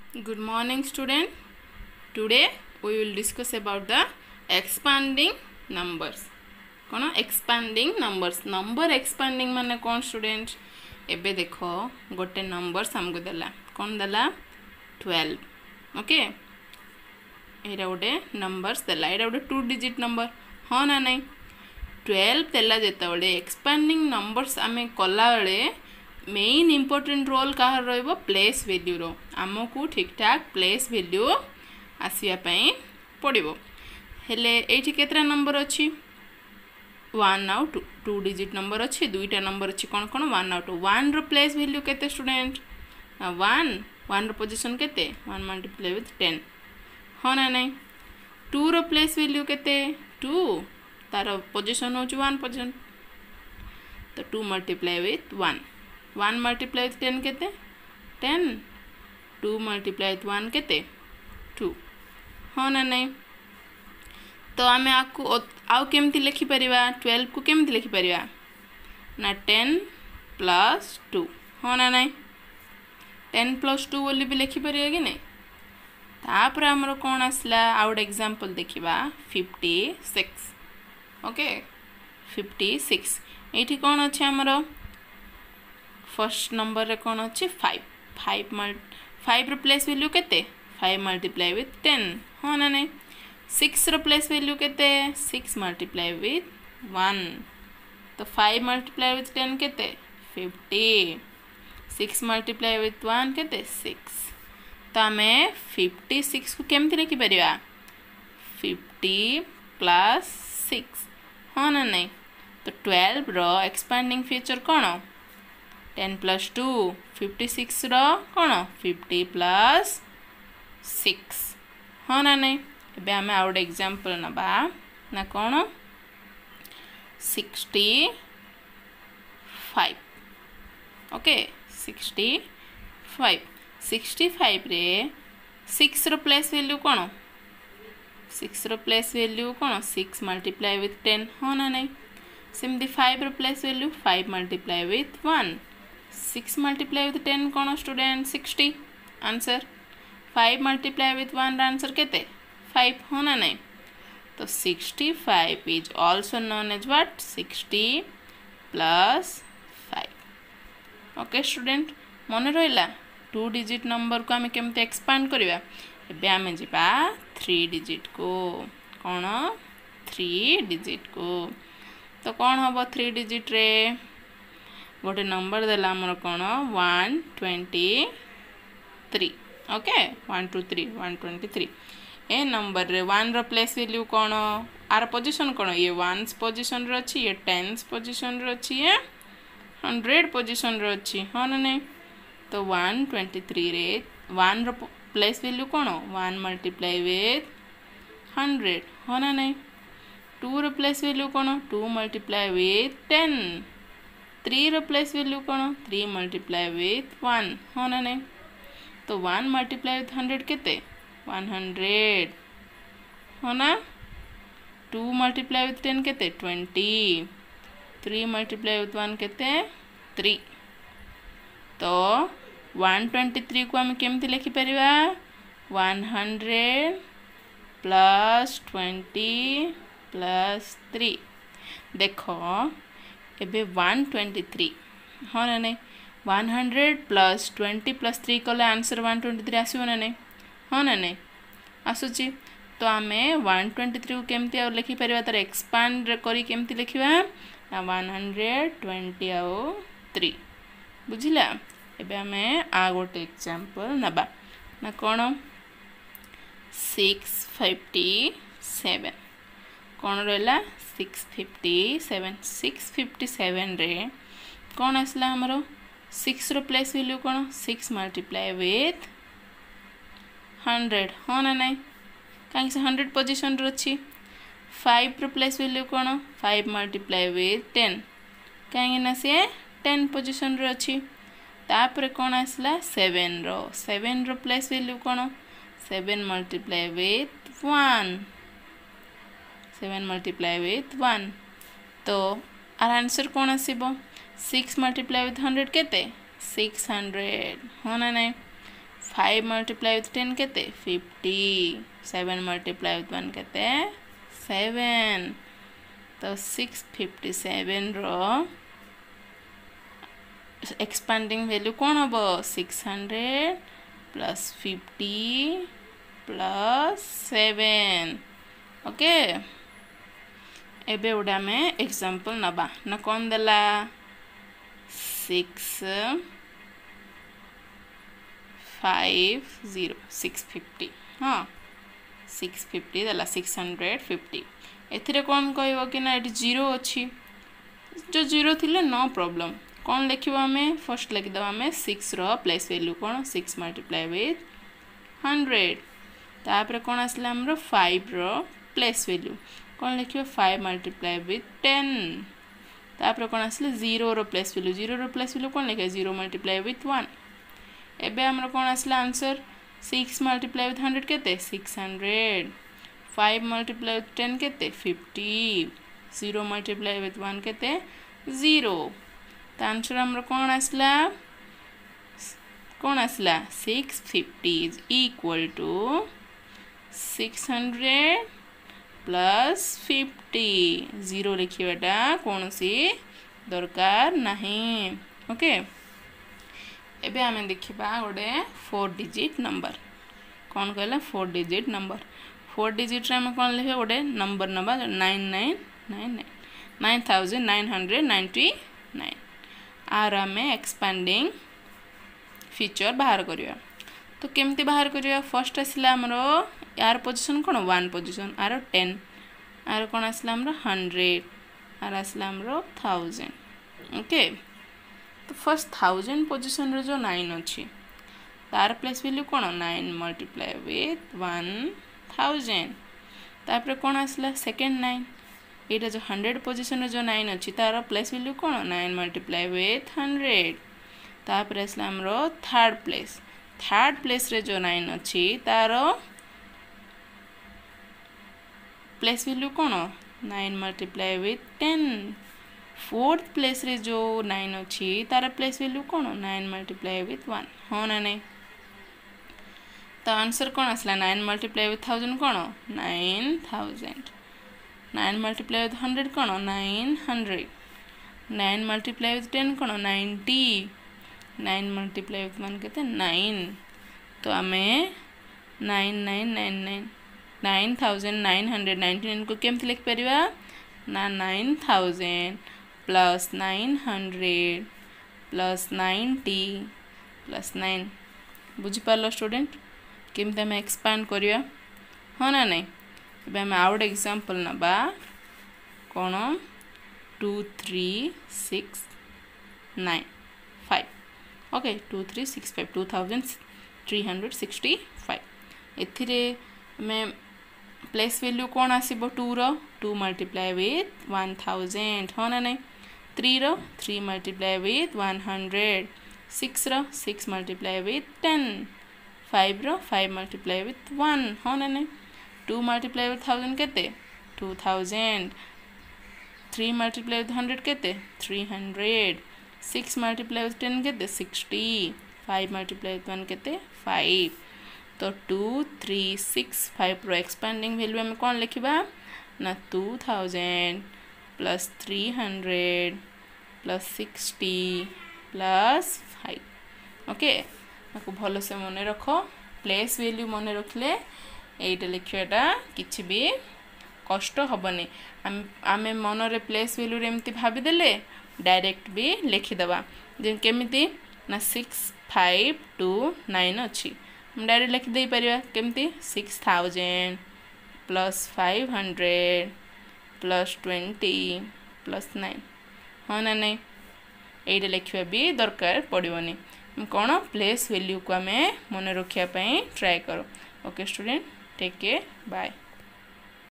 Good morning student. Today we will discuss about the expanding numbers. कौन expanding numbers? Number expanding माने कौन student? एबे देखो गोटे numbers हमको देला कौन देला 12. ओके एरा गोटे numbers देला एरा गोटे 2 digit number हाँ ना नहीं 12 देला जेता बड़े expanding numbers आमे कला बड़े मेन इंपोर्टेंट रोल कहार रहिबो प्लेस वैल्यू रो आमको ठीक ठाक प्लेस वैल्यू आसिया पई पड़िबो हेले एठी केतरा नंबर अछि 1 आउ 2 डिजिट नंबर अछि दुईटा नंबर अछि कोन कोन 1 आउ 2 1 रो प्लेस वैल्यू केते स्टूडेंट 1 रो पोजीशन केते 1 मल्टीप्लाई विथ 10 हो ना नहीं 2 रो प्लेस वैल्यू केते 2 तार पोजीशन हो 1 पोजीशन तो 2 मल्टीप्लाई विथ 1 1 मल्टीप्लाई विथ 10 केते 10 2 मल्टीप्लाई विथ 1 केते 2 हाँ ना नहीं तो आमे आउ केमती लिखि परिबा 12 को केमती लिखि परिबा ना 10 प्लस 2 हाँ ना नहीं 10 प्लस 2 बोली भी लिखि परिबा कि नहीं तापर हमरो कोन आसला आउट एग्जांपल देखिबा 56 ओके 56 एठी कोन अछि हमरो फर्स्ट नंबर रे कौन अच्छे 5 रो प्लेस वैल्यू केते 5 मल्टीप्लाई विथ 10 हाँ ना नहीं 6 रो प्लेस वैल्यू केते 6 मल्टीप्लाई विथ 1 तो 5 मल्टीप्लाई विथ 10 केते 50 6 मल्टीप्लाई विथ 1 केते 6 तो आमे 56 को केमती लिखि परिबा 50 प्लस 6 हाँ ना नहीं तो 12 रो एक्सपेंडिंग फीचर कौन 10 plus 2 56 रो कौन 50 plus 6 हाँ ना नहीं एबे हमें आउट एग्जांपल नबा ना कौन 65 ओके 65 रे 6 रो प्लेस वैल्यू कौन 6 रो प्लेस वैल्यू कौन 6 मल्टीप्लाई विथ 10 हाँ ना नहीं सिमदी 5 रो place value 5 multiply with 1 6 multiply with 10 कौन student 60 answer 5 multiply with 1 answer केते 5 होना नहीं तो 65 is also known as what 60 plus 5 okay student मन रहिला 2 डिजिट नंबर को हमें केमते एक्सपांड करबा एबे हमें जिबा 3 डिजिट को कौन 3 डिजिट को तो कौन हबो 3 डिजिट रे गोटे नंबर देला हमर कोन 123 ओके 123 ए नंबर रे 1 रो प्लेस वैल्यू कोन आर पोजीशन कोन ये 1s पोजीशन रे अछि ये 10s पोजीशन रे अछि ये 100 पोजीशन रे अछि हां नहीं तो 123 रे 1 रो प्लेस वैल्यू कोन 1 मल्टीप्लाई विथ 100 हां नहीं 2 रो प्लेस वैल्यू कोन 2 मल्टीप्लाई विथ 10 3 रो प्लेस वैल्यू कौन 3 मल्टीप्लाई विथ 1 हाँ ना नहीं तो 1 मल्टीप्लाई विथ 100 केते 100 हाँ ना 2 मल्टीप्लाई विथ 10 केते 20 3 मल्टीप्लाई विथ 1 केते 3 तो 123 को हम केमती लिखि परिबा 100 प्लस 20 प्लस 3 देखो एबे 123 हाँ ना नहीं 100 प्लस 20 प्लस 3 कले आंसर 123 आसो ना नहीं हाँ ना नहीं आसुची तो आमे 123 को केमती और लिखि परिबा तार एक्सपांड करी केमती लिखिबा 120 आउ 3 बुझिला एबे हमें आ गोटे एग्जांपल नबा ना कोन 657 कौन रहा 657 रे कौन आसला हमरो 6 रो प्लेस वैल्यू कौन 6 मल्टीप्लाई विथ 100 हाँ ना नहीं कहीं से 100 पोजीशन रो अछि 5 रो प्लेस वैल्यू कौन 5 मल्टीप्लाई विथ 10 कहीं ना से 10 पोजीशन रो अछि तापर कौन आसला 7 रो प्लेस वैल्यू कौन 7 मल्टीप्लाई विथ 1 7 मल्टीप्लाई विथ 1 तो आर आंसर कौन आसीबो 6 मल्टीप्लाई विथ 100 केते 600 हाँ ना नहीं 5 मल्टीप्लाई विथ 10 केते 50 7 मल्टीप्लाई विथ 1 केते 7 तो 657 रो एक्सपांडिंग वैल्यू कौन हम 600 प्लस 50 प्लस 7 ओके एबे उडा में एग्जांपल नबा ना कौन देला 650 हाँ 650 देला 650 एथिरे कौन कहबो कि ना एटी 0 अछि जो 0 थिले नो प्रॉब्लम कौन लिखिबो हमें फर्स्ट लिख दबा हमें 6 रो प्लेस वैल्यू कौन 6 मल्टीप्लाई विथ 100 तापर कौन आसला हमरो 5 रो प्लेस वैल्यू कौन लिखिबो 5 मल्टीप्लाई विथ 10 तापर कौन आसले 0 रो प्लेस वैल्यू कौन लिखे 0 मल्टीप्लाई विथ 1 एबे हमरो कौन आसला आंसर 6 मल्टीप्लाई विथ 100 केते 600 5 मल्टीप्लाई विथ 10 केते 50 0 मल्टीप्लाई विथ 1 केते 0 तो आंसर हमरो कौन आसला 650 इज इक्वल टू 600 प्लस 50 0 लिखिबाटा कौन सी दरकार नहीं ओके एबे हमें देखिबा गोटे 4 डिजिट नंबर कौन कहला 4 डिजिट नंबर 4 डिजिट रे हम कौन लिखे गोटे नंबर नबा 9999 आर हमें एक्सपांडिंग फीचर बाहर करिया तो केमती बाहर करिया फर्स्ट आसला हमरो यार पोजीशन कौन 1 पोजीशन आर 10 आर कौन आसला हमरो 100 आर आसला हमरो 1000 ओके तो फर्स्ट 1000 पोजीशन रे जो 9 अछि तार प्लेस वैल्यू कौन 9 मल्टीप्लाई विथ 1000 तापर कौन आसला सेकंड 9 एटा जो 100 पोजीशन रे जो 9 अछि तार प्लेस वैल्यू कौन 9 मल्टीप्लाई विथ 100 तापर आसला हमरो थर्ड प्लेस रे जो 9 अछि तार प्लेस वैल्यू कौन 9 मल्टीप्लाई विथ 10 फोर्थ प्लेस रे जो 9 अछि तार प्लेस वैल्यू कौन 9 मल्टीप्लाई विथ 1 हो ना नहीं तो आंसर कौन आसला 9 मल्टीप्लाई विथ 1000 कौन 9000 9 मल्टीप्लाई विथ 100 कौन 900 9 मल्टीप्लाई विथ 10 कौन 90 9 मल्टीप्लाई विथ 1 केते 9 तो हमें 9999 को केमती लिख परिबा ना 9000 प्लस 900 प्लस 90 प्लस 9 बुझी पारलो स्टूडेंट केमती हमें एक्सपांड करिया हाँ ना नहीं एबे हम आउट एग्जांपल नबा कोन 2365 ओके 2365 2365 एथिरे में प्लेस वैल्यू कौन आसीबो 2 रो 2 मल्टीप्लाई विथ 1000 हो ना नहीं 3 रो 3 मल्टीप्लाई विथ 100 6 रो 6 मल्टीप्लाई विथ 10 5 रो 5 मल्टीप्लाई विथ 1 हो ना नहीं 2 मल्टीप्लाई विथ 1000 केते 2000 3 मल्टीप्लाई विथ 100 केते 300 6 मल्टीप्लाई विथ 10 केते 60 5 मल्टीप्लाई विथ 1 केते 5 तो 2365 रो एक्सपांडिंग वैल्यू हम कौन लिखिबा ना 2000 प्लस 300 प्लस 60 प्लस 5 ओके आपको भलो से मन रखो प्लेस वैल्यू मन रखले एटा लिखियाटा किछि भी कष्ट हबनी आमे मन रे प्लेस वैल्यू रे एमती भाबी देले डायरेक्ट भी लिखि दबा जे केमिति ना 6529 अछि हम डायरेक्ट लिख दे परिबा केमती 6000 प्लस 500 प्लस 20 प्लस 9 हाँ ना नहीं एटा लिखिबा भी दरकार पड़िबनी कौन प्लेस वैल्यू को आमे मन रखिया पई ट्राई करो okay student take care bye.